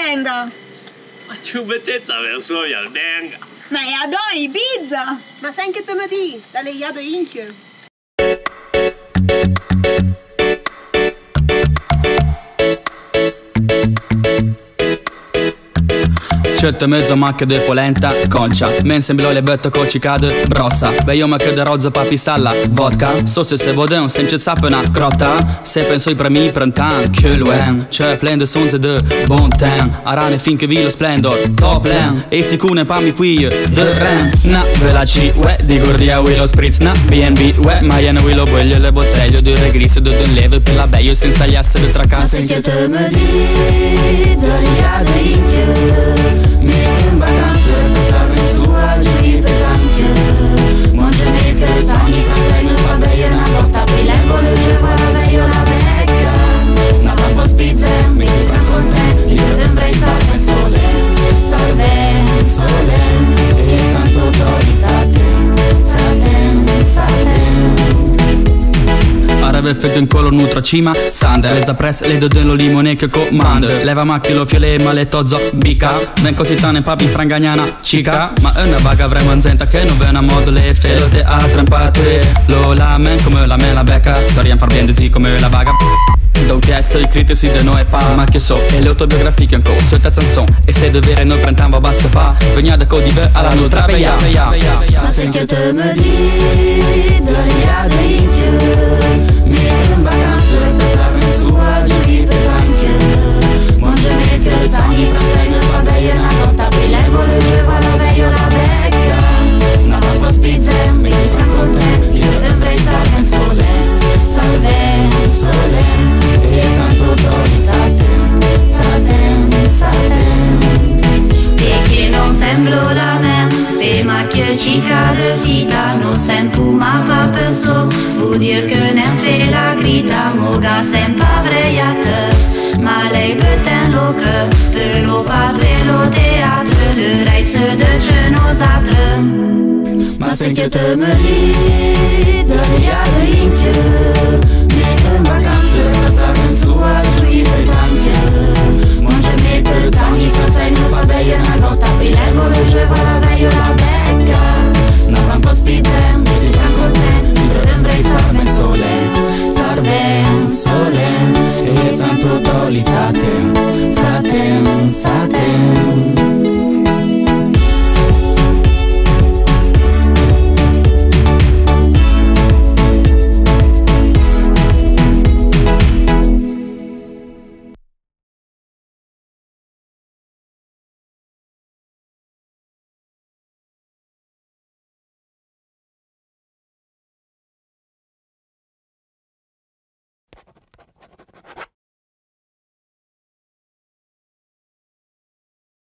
prenda. Ma ci mettezza per sua via al denga. Ma è adoi, pizza. Ma sai che te mi di? Da lei ad inchio. C'è mezzo macchia de polenta, concia. Men sembrò le bette coccicade, brossa. Veio ma che de rozzo papi salla, vodka. So se vodin, sem që ca pëna krota. Se pensoj për mi prëntan, kjo luen. Që plende sonze de bon ten. Arane fin che vi lo splendor, top len. E si cune pa mi puije, de ren. Na, vela ci, ue, di gordia willo spritz. Na, B&B, ue, ma jene willo bøglje le botteglio. De regrise, de dun leve per la beio, senza jasse de tracasse. Ma se te me di, de lia de inchio. Mi în vacanță, să avem suagii pe tanche. Monge me că țanii francei nu fa beie na botta pe levole ce va avea la becca. Na pa spizze, mi si tra content, li vedem brejța pe sole. Salven, solen, e santo dorițatem, țatem, țatem. Arave făcă în color nutracima, sande. Mezza press, le do lo limone che comando. Leva macchilo fiole male tozzo, bica. Men così tane papi frangagnana, cica. Ma una vaga avremo in zenta che non ve una modo le felote a trampate. Lo lamen come la me la becca. Toriam far bien zi come la vaga. Donc essere critici de noi pa. Ma che so, e le autobiografiche ancora, suelta zanson. E se dovere noi prendiamo basta pa. Venia da codive alla nutra beia. Ma se che te me di, de lia de inchio. Mi în vacanță, să avem suagii pe tanche. Monge me că țanii francei nu fa beie na botta pe levole ce va avea la becca. Na pa spizze, mi si tra content, li vedem brejța pe sole. Salven, solen, e santo dorițatem, țatem, țatem. E che non sembro la men, pe macchie cica de fita, non sem puma pa penso, vuol dire che nem fe la grita, moga sem pa breiată, ma lei beten locă, pe lo pa pe lo teatră, le reise de cenozată. Ma se che te me di, de lia de inchio, mi în vacanță, să avem suagii pe tanche. Monge me că țanii francei nu fa beie na botta pe levole ce va